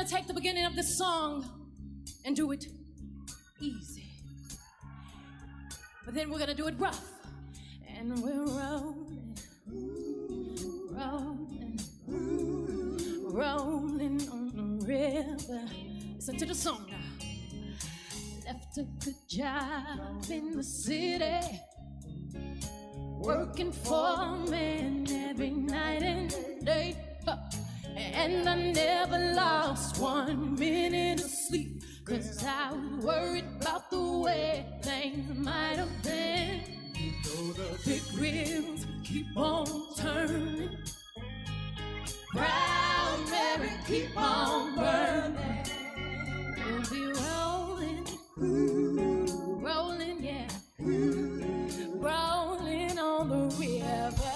gonna take the beginning of this song and do it easy. But then we're gonna do it rough. And we're rolling, rolling, rolling on the river. Listen to the song now. Left a good job in the city, working for a man every night and day. And I never lost 1 minute of sleep, 'cause I was worried about the way things might have been. The big wheels keep on turning, Proud Mary keep on burning. We'll be rolling, rolling, yeah, rolling on the river.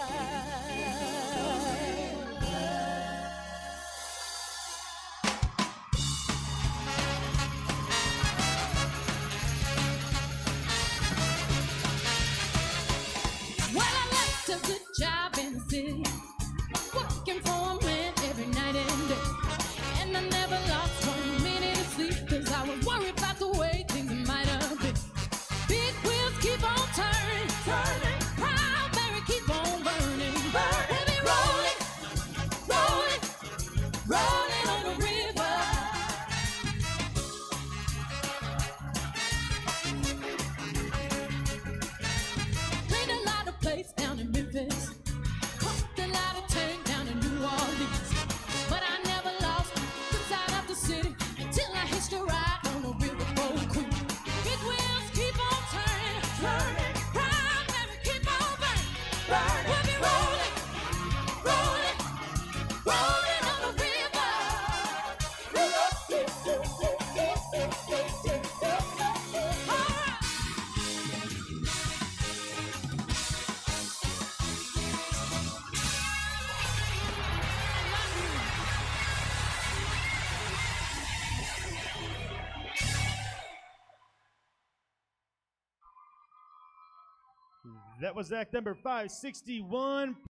A good job in the city, working for a man every night and day. And I never lost 1 minute of sleep, 'cause I was worried about the way things might have been. Big wheels keep on turning, turning. Proud Mary keep on burning, burning. We'll be rolling, rolling, rolling on the river. Cleaned a lot of plates down in Memphis, pumped a lot of tank down in New Orleans. But I never lost the sight of the city until I hitched a ride on the riverboat queen. Big wheels keep on turning, turning. Proud Mary keep on burning, burning. We'll be rolling, rolling, rolling on the river. All right. That was act number 561.